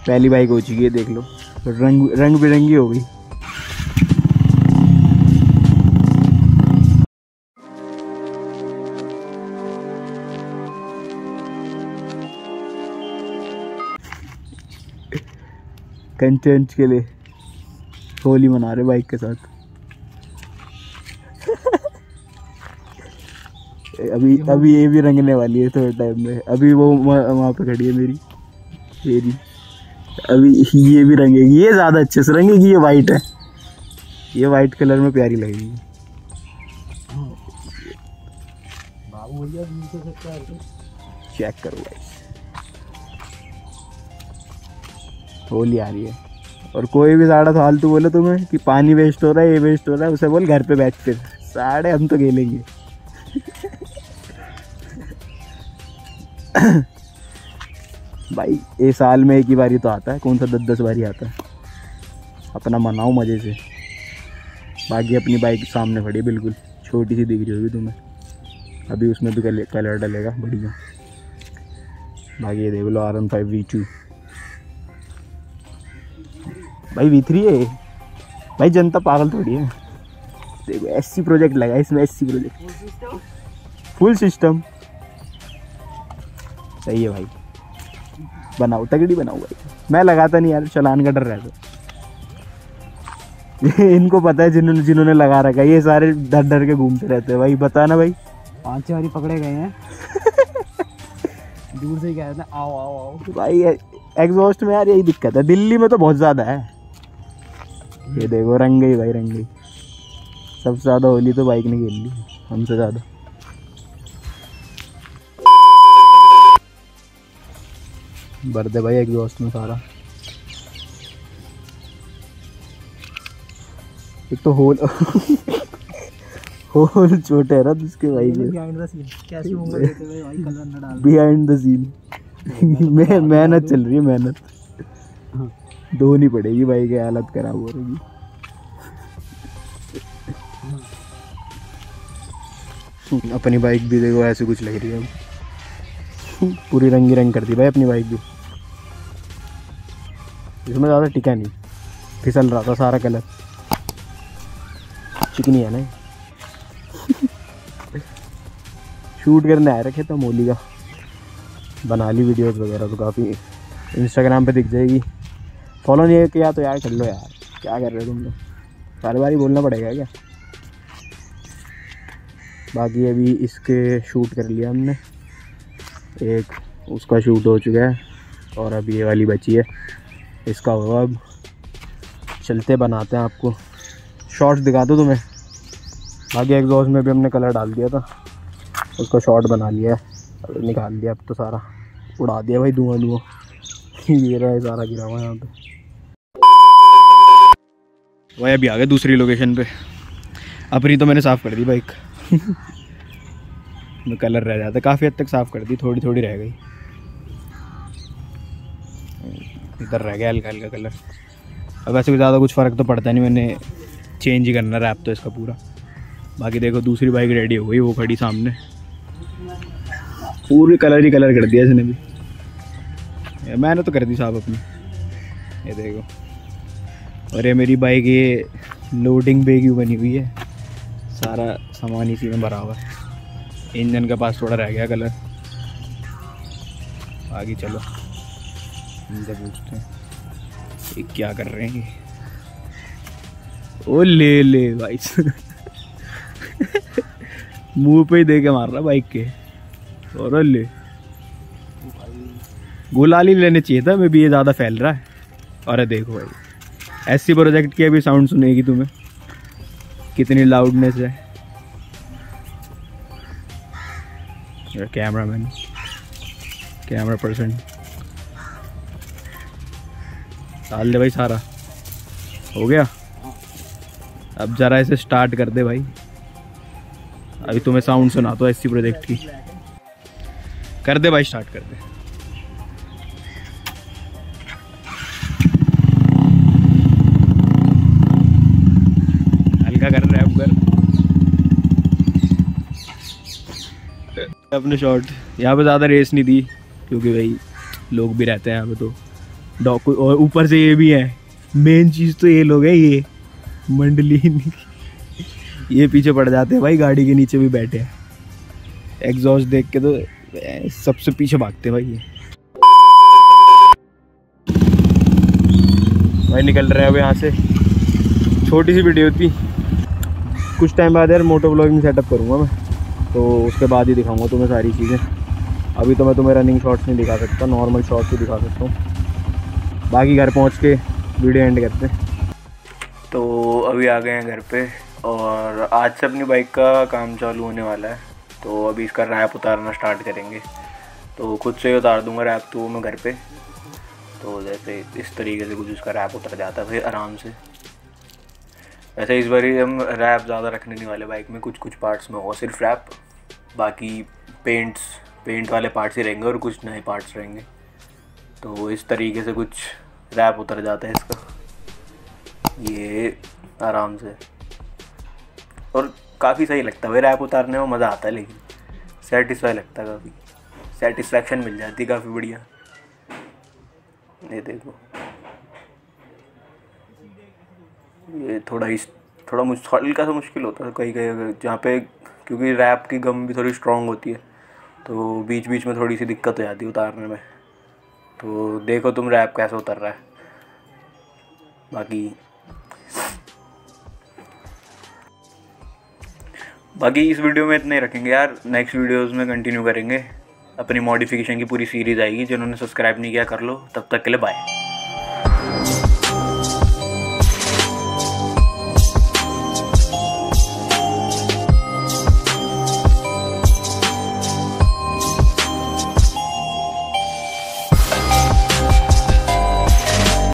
पहली बाइक हो चुकी है, देख लो रंग बिरंगी हो गई। कंटेंट के लिए होली मना रहे बाइक के साथ। अभी ये भी रंगने वाली है थोड़े टाइम में। अभी वो वहाँ पे खड़ी है मेरी अभी ये भी रंगेगी, ये ज़्यादा अच्छे से रंगेगी। ये वाइट है, ये वाइट कलर में प्यारी लगेगी। चेक करो गाइस, होली आ रही है। और कोई भी साड़ा फालतू बोले तुम्हें कि पानी वेस्ट हो रहा है, ये वेस्ट हो रहा है, उसे बोल घर पे बैठ कर साड़े हम तो खेलेंगे। भाई ये साल में एक ही बारी तो आता है, कौन सा 10-10 बारी आता है। अपना मनाओ मज़े से। बाकी अपनी बाइक सामने खड़ी है, बिल्कुल छोटी सी दिख रही होगी तुम्हें, अभी उसमें भी कलर डलेगा बढ़िया। बाकी ये देख लो R15 V2 भाई, V3 है भाई। जनता पागल थोड़ी है। देखो SC प्रोजेक्ट लगा इसमें, SC प्रोजेक्ट फुल सिस्टम सही है भाई। बनाओ तगड़ी बनाओ भाई। मैं लगाता नहीं यार, चलान का डर रहता। इनको पता है जिन्होंने लगा रखा है, ये सारे डर डर के घूमते रहते हैं भाई। बताना भाई, 5 बारी पकड़े गए हैं। दूर से ही कह रहे थे आओ आओ आओ भाई। एग्जॉस्ट में यार यही दिक्कत है, दिल्ली में तो बहुत ज़्यादा है। ये देखो रंग गई भाई, रंग गई। सबसे ज़्यादा होली तो बाइक ने खेल ली हमसे ज़्यादा। भर दे भाई एग्जॉस्ट में सारा। एक तो होल होल छोटे है ना जिसके भाई में। बिहाइंड द सीन मेहनत चल रही है, मेहनत धोनी पड़ेगी भाई की हालत खराब हो रही। अपनी बाइक भी देखो ऐसे कुछ लग रही है, पूरी रंगी रंग कर दी भाई अपनी बाइक भी। इसमें ज़्यादा टिका नहीं, फिसल रहा था सारा कलर। चिकनी है ना। शूट करने आए रखे तो होली का, बना ली वीडियोस वगैरह तो काफ़ी इंस्टाग्राम पे दिख जाएगी। फॉलो नहीं किया तो यार कर लो यार, क्या कर रहे हो तुम लोग, बार बार ही बोलना पड़ेगा क्या। बाकी अभी इसके शूट कर लिया हमने, एक उसका शूट हो चुका है और अभी ये वाली बची है, इसका होगा। अब चलते बनाते हैं, आपको शॉर्ट्स दिखा दो तुम्हें। बाकी एग्जॉस्ट में भी हमने कलर डाल दिया था, उसका शॉर्ट बना लिया है, अब निकाल दिया। अब तो सारा उड़ा दिया भाई, धुआं धुआं। ये रहा है सारा गिरा हुआ यहाँ पे। वही अभी आ गए दूसरी लोकेशन पे। अपनी तो मैंने साफ़ कर दी बाइक। में कलर रह जाता, काफ़ी हद तक साफ़ कर दी, थोड़ी थोड़ी रह गई। इधर रह गया हल्का हल्का कलर। अब वैसे भी ज़्यादा कुछ फ़र्क तो पड़ता नहीं, मैंने चेंज ही करना रैप तो इसका पूरा। बाकी देखो दूसरी बाइक रेडी हो गई, वो खड़ी सामने। पूरी कलर ही कलर कर दिया इसने भी, मैंने तो कर दी साहब अपनी। ये देखो, और ये मेरी बाइक ये लोडिंग बे की बनी हुई है, सारा सामान इसी में भरा हुआ है। इंजन के पास थोड़ा रह गया कलर। आगे चलो इनसे पूछते हैं ये क्या कर रहे हैं। ओ ले भाई मुंह पे ही दे के मार रहा बाइक के। और ले गुलाल ही लेने चाहिए था, मैं भी ये ज़्यादा फैल रहा है। और देखो भाई SC प्रोजेक्ट की अभी साउंड सुनेगी तुम्हें, कितनी लाउडनेस है। कैमरामैन, कैमरा पर्सन डाल दे भाई, सारा हो गया। अब जरा इसे स्टार्ट कर दे भाई। अभी तुम्हें साउंड सुना तो SC प्रोजेक्ट की। कर दे भाई, स्टार्ट कर दे। हल्का कर रैप कर अपने शॉट। यहाँ पे ज़्यादा रेस नहीं दी क्योंकि भाई लोग भी रहते हैं यहाँ पे, तो और ऊपर से ये भी है, मेन चीज़ तो ये लोग हैं, ये मंडली ये पीछे पड़ जाते हैं भाई, गाड़ी के नीचे भी बैठे हैं, एग्जॉस्ट देख के तो सबसे पीछे भागते हैं भाई ये। भाई निकल रहे हैं अब यहाँ से, छोटी सी वीडियो थी। कुछ टाइम बाद यार मोटो व्लॉगिंग सेटअप करूँगा मैं, तो उसके बाद ही दिखाऊंगा तुम्हें सारी चीज़ें। अभी तो मैं तुम्हें रनिंग शॉट्स नहीं दिखा सकता, नॉर्मल शॉट्स ही दिखा सकता हूँ। बाकी घर पहुँच के वीडियो एंड करते हैं। तो अभी आ गए हैं घर पे, और आज से अपनी बाइक का काम चालू होने वाला है। तो अभी इसका रैप उतारना स्टार्ट करेंगे, तो खुद से ही उतार दूँगा रैप तो मैं घर पे। तो जैसे इस तरीके से कुछ उसका रैप उतर जाता है फिर आराम से। वैसे इस बार ही हम रैप ज़्यादा रखने नहीं वाले बाइक में, कुछ कुछ पार्ट्स में होगा सिर्फ रैप, बाकी पेंट वाले पार्ट्स ही रहेंगे और कुछ नए पार्ट्स रहेंगे। तो इस तरीके से कुछ रैप उतर जाता है इसका, ये आराम से, और काफ़ी सही लगता है भाई रैप उतारने में, मज़ा आता है, लेकिन सेटिस्फाई लगता है, काफ़ी सेटिस्फैक्शन मिल जाती है, काफ़ी बढ़िया। ये देखो, ये थोड़ा हल्का सा मुश्किल होता है कहीं कहीं जहाँ पे, क्योंकि रैप की गम भी थोड़ी स्ट्रॉन्ग होती है, तो बीच बीच में थोड़ी सी दिक्कत हो जाती है उतारने में। तो देखो तुम रैप कैसे उतर रहा है। बाकी इस वीडियो में इतने ही रखेंगे यार, नेक्स्ट वीडियोस में कंटिन्यू करेंगे। अपनी मॉडिफिकेशन की पूरी सीरीज़ आएगी, जिन्होंने सब्सक्राइब नहीं किया कर लो। तब तक के लिए बाय।